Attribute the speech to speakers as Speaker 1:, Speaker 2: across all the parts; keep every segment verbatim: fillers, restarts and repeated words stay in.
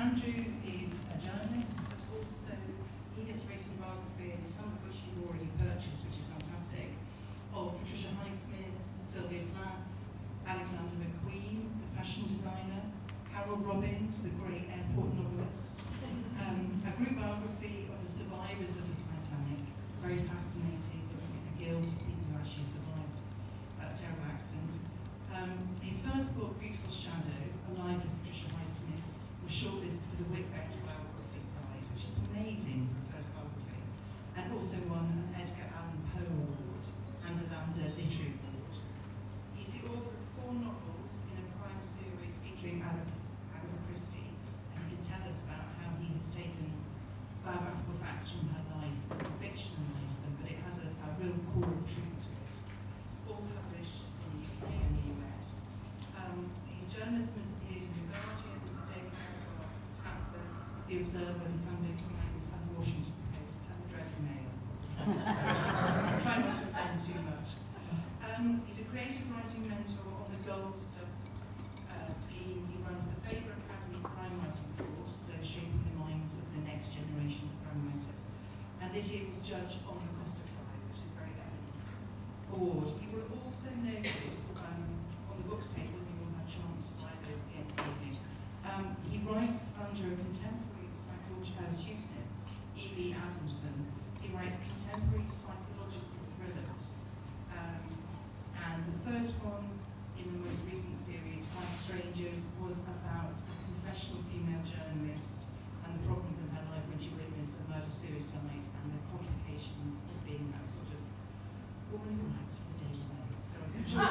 Speaker 1: Andrew is a journalist, but also he has written biographies, some of which you've already purchased, which is fantastic, of Patricia Highsmith, Sylvia Plath, Alexander McQueen, the fashion designer, Harold Robbins, the great airport novelist, um, a group biography of the survivors of the Titanic, very fascinating, looking at the guilt of people who actually survived that terrible accident. Um, his first book, Beautiful Shadow, A Life of Patricia Highsmith, was shortlisted for the Whitbeck Biography Prize, which is amazing for the first biography, and also won an Edgar Allan Poe Award and a Lambda Literary Award. He's the author of four novels in a crime series featuring Agatha, Agatha Christie, and he can tell us about how he has taken biographical facts from her life and fictionalised them, but it has a, a real core of truth to it. All published in the U K and the U S. Um, his journalism has appeared in The Guardian, The Daily Telegraph, Tatler, The Observer, The Sunday Times, and The Washington Post, and the Daily Mail. Try not to offend too much. Um, he's a creative writing mentor on the Gold Dust uh, scheme. He runs the Faber Academy crime writing course, so shaping the minds of the next generation of crime writers. And this year was judge on the Costa Prize, which is very eminent award. You will also notice um, on the books table, you will have a chance to buy those again today. Um, he writes under a contemporary psychological uh, pseudonym, E V Adamson. He writes contemporary psychological thrillers. Um, and the first one in the most recent series, Five Strangers, was about a confessional female journalist and the problems in her life when she witnessed a murder-suicide and the complications of being that sort of woman who writes for the Daily Mail. So I'm sure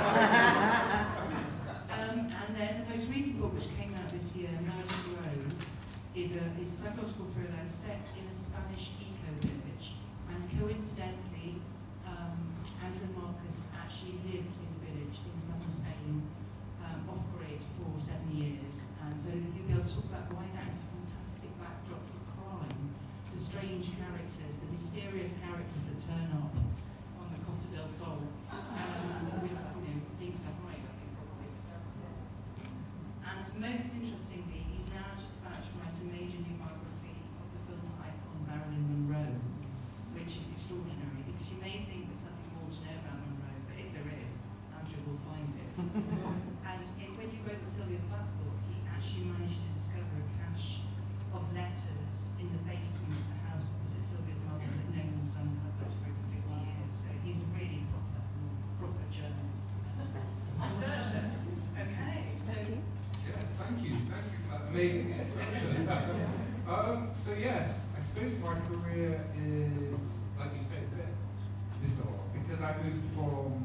Speaker 1: um, and then the most recent book, which came out this year, Murder Grove, is a, is a psychological thriller set in a Spanish eco-village. And coincidentally, um, Andrew and Marcus actually lived in the village in southern Spain, um, off-grid for seven years. And so you'll be able to talk about why that's a fantastic backdrop for crime, the strange characters, the mysterious characters that turn up on the Costa del Sol, um, with, you know, things to hide, I think, probably. And most interestingly, he's now just about to write a major new biography of the film icon Marilyn Monroe, which is extraordinary, because you may think there's nothing more to know about Monroe, but if there is, Andrew will find it. And if, when you read the Sylvia Plath book, he actually managed to discover a cache of letters in the basement of the house opposite Sylvia's mother that no one had uncovered for over fifty years. So he's a really proper, proper journalist. Researcher. Okay, so...
Speaker 2: Yes, thank you. Thank you for that amazing introduction. um, so yes, I suppose my career is, like you said, a bit bizarre, because I moved from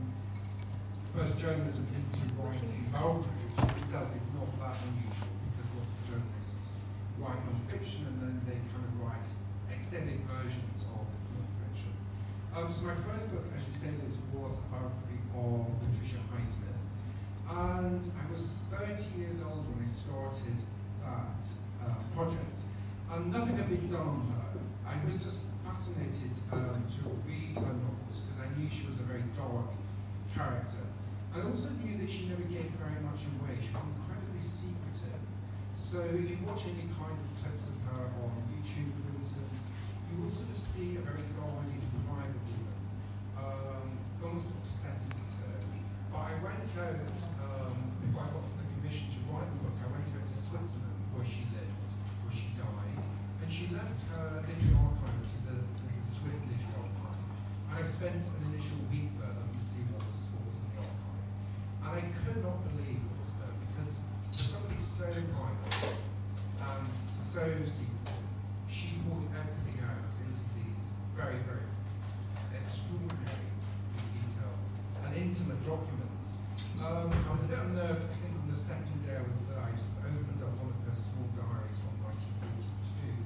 Speaker 2: first journalism into writing biography, which itself is not that unusual, because lots of journalists write non-fiction and then they kind of write extended versions of non-fiction. Um, so my first book, as you say, this was a biography of Patricia Highsmith. And I was thirty years old when I started that uh, project, and nothing had been done on her. I was just fascinated um, to read her novels, because I knew she was a very dark character. I also knew that she never gave very much away. She was incredibly secretive. So if you watch any kind of clips of her on YouTube, for instance, you will sort of see a very guarded, private woman, um, almost obsessively so. But I went out, um, before I got the commission to write the book, I went out to Switzerland, where she lived, where she died, and she left her literary archive, which is a, a Swiss literary archive. And I spent an initial week there to see what was, what was in the archive. And I could not believe what was there, because for somebody so private and so secret, she pulled everything out into these very, very extraordinary, detailed and intimate documents. Um, I was a bit unnerved, I think, on the second day I was there. I sort of opened up one of her small diaries from nineteen forty-two,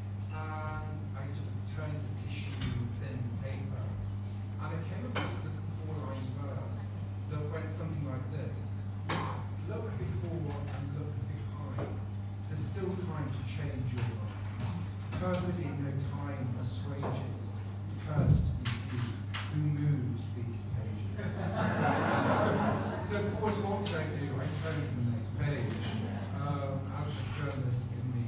Speaker 2: and I sort of turned the tissue thin paper, and I came across the four-line verse that went something like this: look before and look behind. There's still time to change your mind. Perfidy no time assuages. Cursed be he who moves these pages. So of course, what did I do? I turned to the next page. Um, as a journalist in the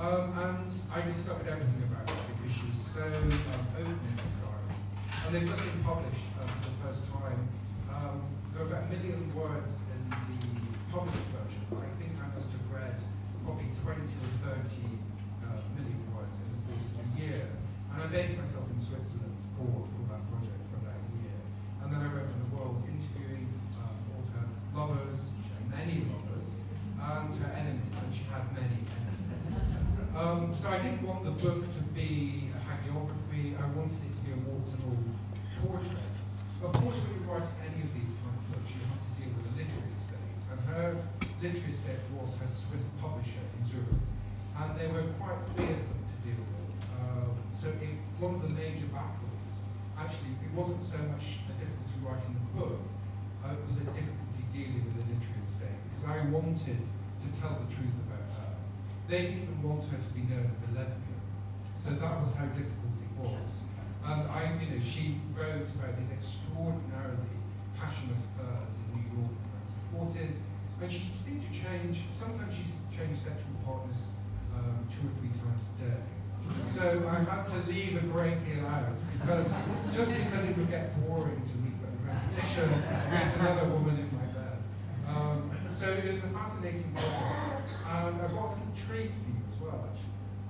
Speaker 2: Um, and I discovered everything about her because she's so um, open in these diaries. And they've just been published uh, for the first time. Um, there are about a million words in the published version. I think I must have read probably twenty or thirty uh, million words in the course of a year. And I based myself in Switzerland for, for that project for that year. And then I went around the world interviewing um, all her lovers, she had many lovers, and her enemies, and she had many enemies. Um, so I didn't want the book to be a hagiography, I wanted it to be a wall-to-wall portrait. Of course, when you're writing any of these kind of books, you have to deal with the literary estate, and her literary estate was her Swiss publisher in Zurich, and they were quite fearsome to deal with. Uh, so it, one of the major battles, actually, it wasn't so much a difficulty writing the book, uh, it was a difficulty dealing with the literary estate, because I wanted to tell the truth about her. They didn't even want her to be known as a lesbian, so that was how difficult it was. And I, you know, she wrote about these extraordinarily passionate affairs in New York in the nineteen forties, and she seemed to change, sometimes she's changed sexual partners um, two or three times a day. So I had to leave a great deal out, because just because it would get boring to read about the repetition, get another woman in my bed. Um, so it was a fascinating project, and I've got a little treat for you as well, actually.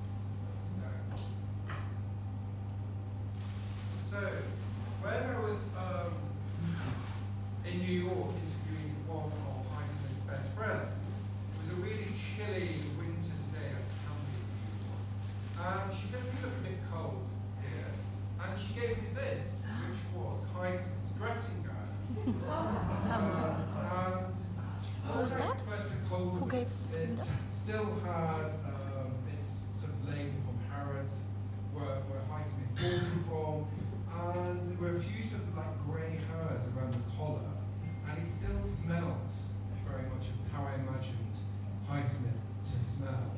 Speaker 2: So, when I was um, in New York interviewing one of Highsmith's best friends, it was a really chilly winter's day at the company in New York. And she said, "You look a bit cold here." And she gave me this, which was Highsmith's dressing gown. uh, and
Speaker 3: What was that?
Speaker 2: First to cold,
Speaker 3: Who gave
Speaker 2: it
Speaker 3: that?
Speaker 2: still had um, its sort of label from Harrods, where, where Highsmith bought it from. And there were a few sort of like grey hairs around the collar, and it still smelled very much of how I imagined Highsmith to smell.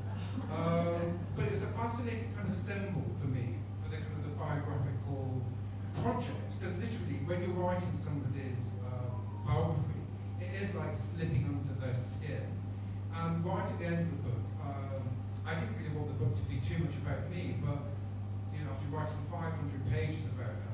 Speaker 2: Um, but it's a fascinating kind of symbol for me, for the kind of the biographical project, because literally when you're writing somebody's um, biography, it is like slipping under their skin. And right at the end of the book, um, I didn't really want the book to be too much about me, but you know, after writing five hundred pages about her,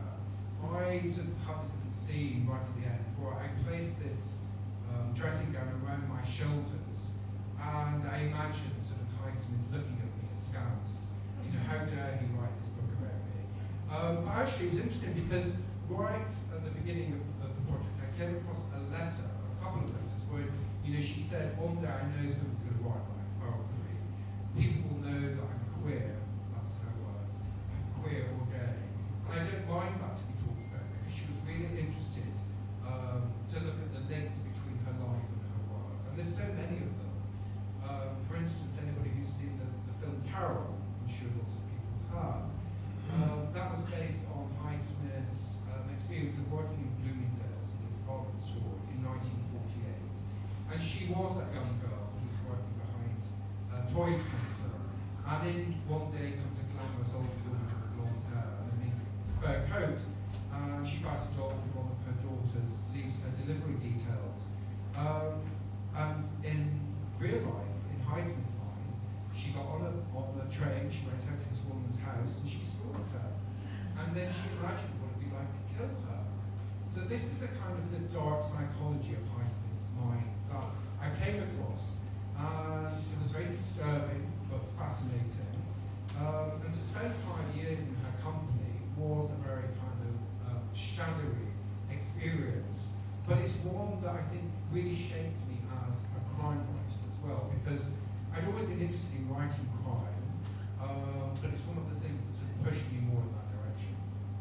Speaker 2: I sort of have this little scene right at the end where I place this um, dressing gown around my shoulders, and I imagine sort of Highsmith looking at me askance. You know, how dare he write this book about me? Um, but actually, it was interesting because right at the beginning of, of the project, I came across a letter, a couple of letters, where you know she said, "One day I know someone's going to write my biography. People will know that I'm queer." That's her word. I'm queer or gay, and I don't mind that to be talked about because she was really interested um, to look at the links between her life and her work. And there's so many of them. Um, for instance, anybody who's seen the, the film Carol, I'm sure lots of people have. Um, that was based on Highsmith's um, experience of working in Bloomingdale's in his department store in nineteen forty-eight. And she was that young girl who was working behind a toy counter. And then one day comes a glamorous old woman with blonde hair and a mink fur coat. And she buys a doll for one of her daughters, leaves her delivery details. Um, and in real life, in Highsmith's life, she got on a, on a train, she went out to this woman's house and she stalked her. And then she imagined what it would be like to kill her. So this is the kind of the dark psychology of Highsmith's mind that I came across. And it was very disturbing, but fascinating. Um, and to spend five years in her company was a very kind of uh, shadowy experience. But it's one that I think really shaped me as a crime writer as well, because I'd always been interested in writing crime, um, but it's one of the things that sort of pushed me more in that direction.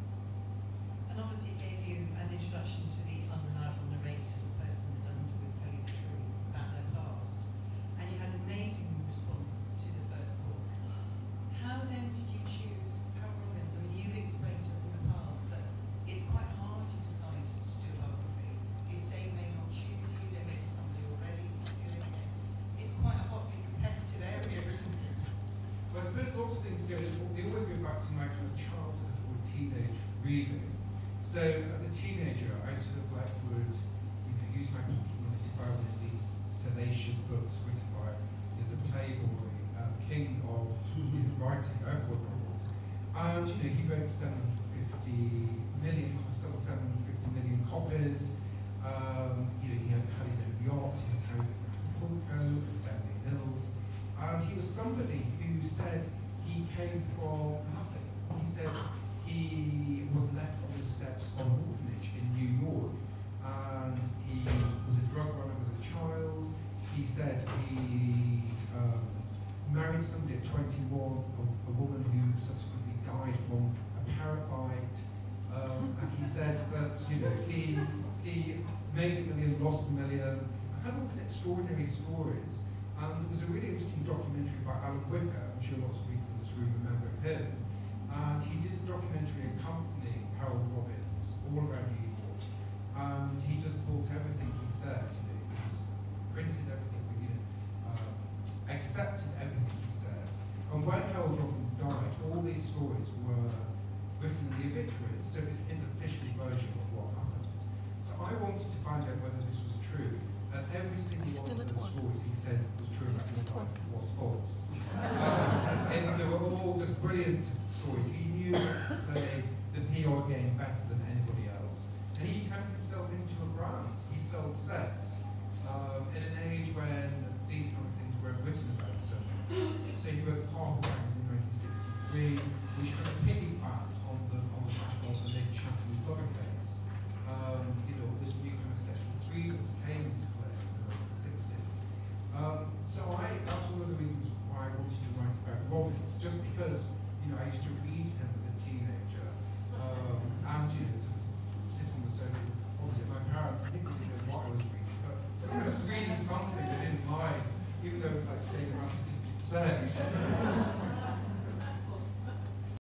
Speaker 1: And obviously it gave you an introduction to the undeniable narrator, the person that doesn't always tell you the truth about their past. And you had an amazing response to the first book. How then did you choose Harold Robbins? I mean, you've explained to us in the past that it's quite hard to decide to do a biography. The estate may not choose you, there may be somebody already who's doing it. It's quite a hotly competitive area, isn't it?
Speaker 2: Well, I suppose lots of things go, they always go back to my kind of childhood or teenage reading. So as a teenager, I sort of like would, you know, use my pocket money to buy one of these salacious books written by you know, the Playboy uh, king of And you know, he wrote seven hundred fifty million, sold seven hundred fifty million copies. Um, you know, he had, had his own yacht, he had houses in Acapulco, and Beverly Hills. And he was somebody who said he came from nothing. He said he was left on the steps of an orphanage in New York, and he was a drug runner as a child. He said he um, married somebody at twenty-one, a, a woman who subsequently died from a parrot bite. Um, and he said that, you know, he he made a million, lost a million, and had all these extraordinary stories. And there was a really interesting documentary by Alan Whicker, I'm sure lots of people in this room remember him. And he did a documentary accompanying Harold Robbins all around New York. And he just bought everything he said, you know, he's printed everything, you know, um, accepted everything he said. And when Harold Robbins died, all these stories were written in the obituaries, so it's his official version of what happened. So I wanted to find out whether this was true. And every single one of the stories he said was true about his life was false. um, and they were all just brilliant stories. He knew the, the P R game better than anybody else. And he turned himself into a brand. He sold sets um, in an age when these kind of things were written about so much. So he wrote Hoggard in nineteen sixty-three, which kind of piggybacked on the on the back of the Lady Chatterley's Lover case. Um, you know, this new kind of sexual freedoms came into play in the nineteen sixties. Um, so I, that's one of the reasons why I wanted to write about Robbins, just because, you know, I used to read him as a teenager, um, and, you know, sort of sit on the sofa opposite my parents. I didn't really know what I was reading, but I was reading something I didn't like, even though it was like sadomasochistic sex.